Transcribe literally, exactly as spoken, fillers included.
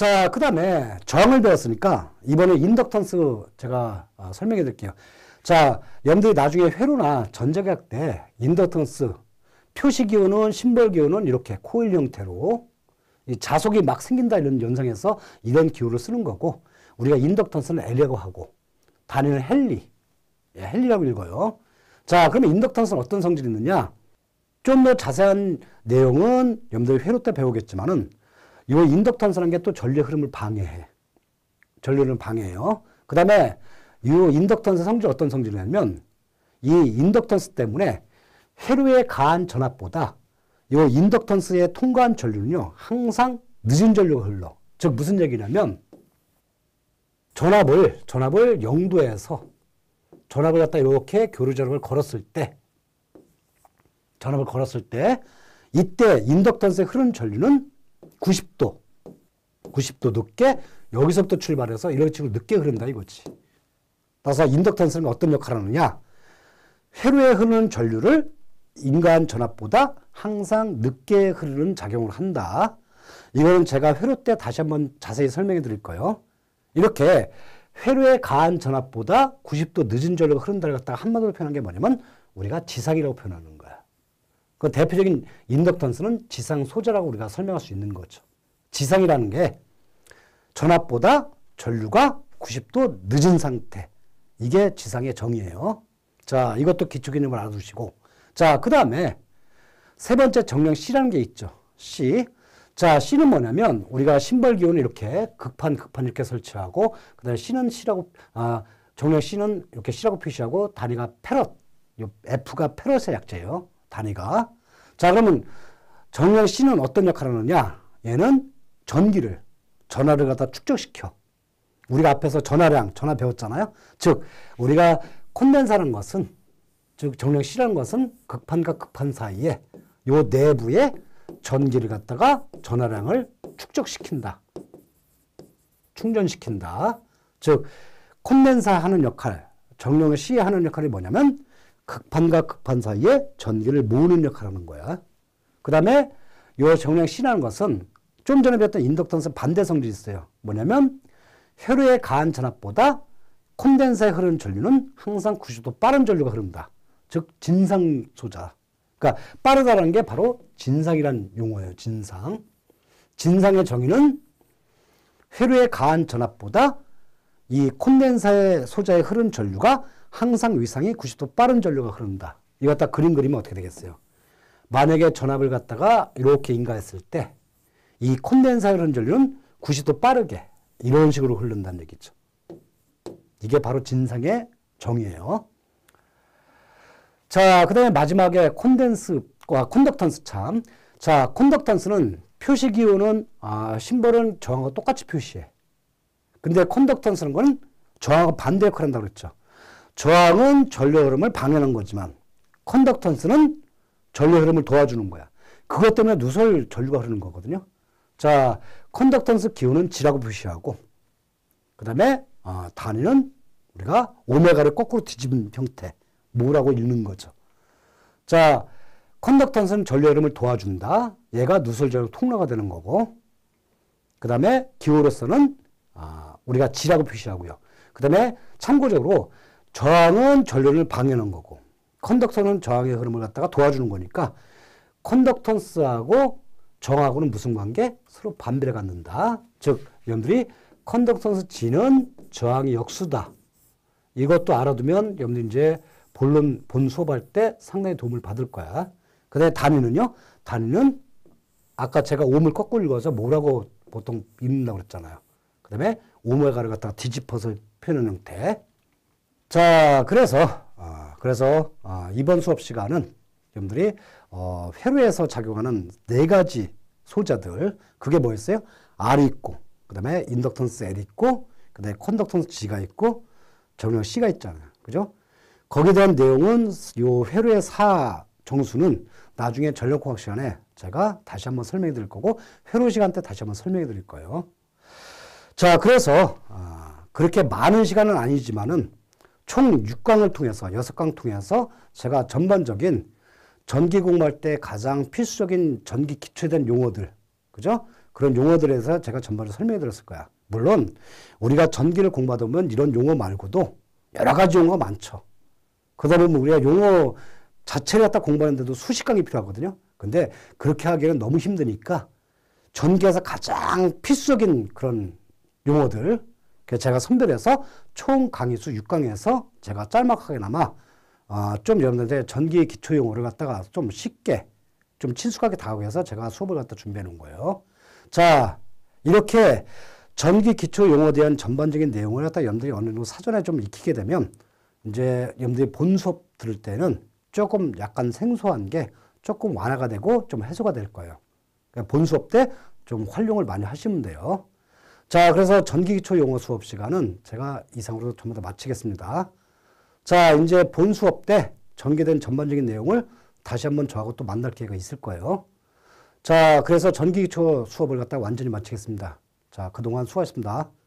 자, 그 다음에 저항을 배웠으니까 이번에 인덕턴스 제가 어, 설명해 드릴게요. 자, 여러분들이 나중에 회로나 전자계학 때 인덕턴스 표시기호는 심벌기호는 이렇게 코일 형태로 이 자속이 막 생긴다 이런 연상에서 이런 기호를 쓰는 거고, 우리가 인덕턴스는 L이라고 하고 단위는 헨리, 예, 헨리라고 읽어요. 자, 그러면 인덕턴스는 어떤 성질이 있느냐? 좀 더 자세한 내용은 여러분들이 회로 때 배우겠지만은 이 인덕턴스라는 게 또 전류 흐름을 방해해. 전류 흐름을 방해해요. 그 다음에 이 인덕턴스 성질 어떤 성질이냐면 이 인덕턴스 때문에 회로에 가한 전압보다 이 인덕턴스에 통과한 전류는요 항상 늦은 전류가 흘러. 즉 무슨 얘기냐면 전압을 전압을 영도에서 전압을 갖다 이렇게 교류 전압을 걸었을 때 전압을 걸었을 때 이때 인덕턴스에 흐른 전류는 구십 도 구십 도 늦게 여기서부터 출발해서 이런 식으로 늦게 흐른다 이거지. 따라서 인덕턴스는 어떤 역할을 하느냐? 회로에 흐르는 전류를 인간 전압보다 항상 늦게 흐르는 작용을 한다. 이거는 제가 회로 때 다시 한번 자세히 설명해 드릴 거예요. 이렇게 회로에 가한 전압보다 구십 도 늦은 전류가 흐른다를 갖다가 한마디로 표현한 게 뭐냐면 우리가 지상이라고 표현하는 거야. 그 대표적인 인덕턴스는 지상 소자라고 우리가 설명할 수 있는 거죠. 지상이라는 게 전압보다 전류가 구십 도 늦은 상태. 이게 지상의 정의예요. 자, 이것도 기초 개념을 알아두시고. 자, 그 다음에 세 번째 정령 C라는 게 있죠. C. 자, C는 뭐냐면 우리가 심벌 기호는 이렇게 극판, 극판 이렇게 설치하고, 그 다음에 C는 C라고, 아, 정령 C는 이렇게 C라고 표시하고, 단위가 페럿. 요 F가 페럿의 약자예요. 단위가. 자, 그러면 정령 C는 어떤 역할을 하느냐? 얘는 전기를, 전하를 갖다 축적시켜. 우리가 앞에서 전하량, 전하 배웠잖아요. 즉, 우리가 콘덴사라는 것은, 즉 정령 C라는 것은 극판과 극판 사이에 요 내부에 전기를 갖다가 전하량을 축적시킨다. 충전시킨다. 즉, 콘덴사 하는 역할, 정령 C 하는 역할이 뭐냐면 극판과 극판 사이에 전기를 모으는 역할을 하는 거야. 그 다음에 요 정령 C라는 것은 좀 전에 배웠던 인덕턴스 반대 성질이 있어요. 뭐냐면 회로에 가한 전압보다 콘덴사에 흐르는 전류는 항상 구십 도 빠른 전류가 흐른다. 즉 진상 소자. 그러니까 빠르다라는 게 바로 진상이란 용어예요. 진상. 진상의 정의는 회로에 가한 전압보다 이 콘덴사의 소자에 흐른 전류가 항상 위상이 구십 도 빠른 전류가 흐른다. 이거 갖다 그림 그리면 어떻게 되겠어요? 만약에 전압을 갖다가 이렇게 인가했을 때 이 콘덴사에 흐르는 전류는 구십 도 빠르게 이런 식으로 흐른다는 얘기죠. 이게 바로 진상의 정의예요. 자, 그 다음에 마지막에 콘덴스와 콘덕턴스 참. 자, 콘덕턴스는 표시기호는, 아, 심벌은 저항과 똑같이 표시해. 근데 콘덕턴스는 건 저항과 반대 역할을 한다고 그랬죠. 저항은 전류 흐름을 방해하는 거지만, 콘덕턴스는 전류 흐름을 도와주는 거야. 그것 때문에 누설 전류가 흐르는 거거든요. 자, 컨덕턴스 기호는 G라고 표시하고, 그 다음에 어, 단위는 우리가 오메가를 거꾸로 뒤집은 형태, 뭐라고 읽는 거죠. 자, 컨덕턴스는 전류 흐름을 도와준다. 얘가 누설 전류 통로가 되는 거고, 그 다음에 기호로서는 어, 우리가 G라고 표시하고요. 그 다음에 참고적으로 저항은 전류를 방해하는 거고, 컨덕터는 저항의 흐름을 갖다가 도와주는 거니까 컨덕턴스하고 저항하고는 무슨 관계? 서로 반비례 갖는다. 즉, 여러분들이 컨덕턴스 G는 저항의 역수다. 이것도 알아두면 여러분들 이제 본론, 본 수업할 때 상당히 도움을 받을 거야. 그 다음에 단위는요? 단위는 아까 제가 옴을 거꾸로 읽어서 뭐라고 보통 읽는다고 그랬잖아요. 그 다음에 오메가를 갖다가 뒤집어서 표현하는 형태. 자, 그래서, 어, 그래서, 어, 이번 수업 시간은 여러분들이 어, 회로에서 작용하는 네 가지 소자들, 그게 뭐였어요? R이 있고, 그 다음에 인덕턴스 L 있고, 그 다음에 컨덕턴스 G가 있고, 정령 C가 있잖아요. 그죠? 거기에 대한 내용은 요 회로의 사 정수는 나중에 전력공학 시간에 제가 다시 한번 설명해 드릴 거고, 회로 시간 때 다시 한번 설명해 드릴 거예요. 자, 그래서, 아, 그렇게 많은 시간은 아니지만은 총 육 강을 통해서, 여섯 강 통해서 제가 전반적인 전기 공부할 때 가장 필수적인 전기 기초에 대한 용어들, 그죠? 그런 용어들에 대해서 제가 전반적으로 설명해 드렸을 거야. 물론 우리가 전기를 공부하다 보면 이런 용어 말고도 여러 가지 용어가 많죠. 그러다 보면 우리가 용어 자체를 갖다 공부하는데도 수십 강이 필요하거든요. 근데 그렇게 하기에는 너무 힘드니까 전기에서 가장 필수적인 그런 용어들 제가 선별해서 총 강의수 육 강에서 제가 짤막하게나마 어, 좀 여러분들한테 전기 기초 용어를 갖다가 좀 쉽게 좀 친숙하게 다가오게 해서 제가 수업을 갖다 준비해 놓은 거예요. 자, 이렇게 전기 기초 용어에 대한 전반적인 내용을 갖다 여러분들이 어느 정도 사전에 좀 익히게 되면 이제 여러분들이 본 수업 들을 때는 조금 약간 생소한 게 조금 완화가 되고 좀 해소가 될 거예요. 그러니까 본 수업 때 좀 활용을 많이 하시면 돼요. 자, 그래서 전기기초 용어 수업 시간은 제가 이상으로 전부 다 마치겠습니다. 자, 이제 본 수업 때 전개에 대한 전반적인 내용을 다시 한번 저하고 또 만날 기회가 있을 거예요. 자, 그래서 전기기초 수업을 갖다가 완전히 마치겠습니다. 자, 그동안 수고하셨습니다.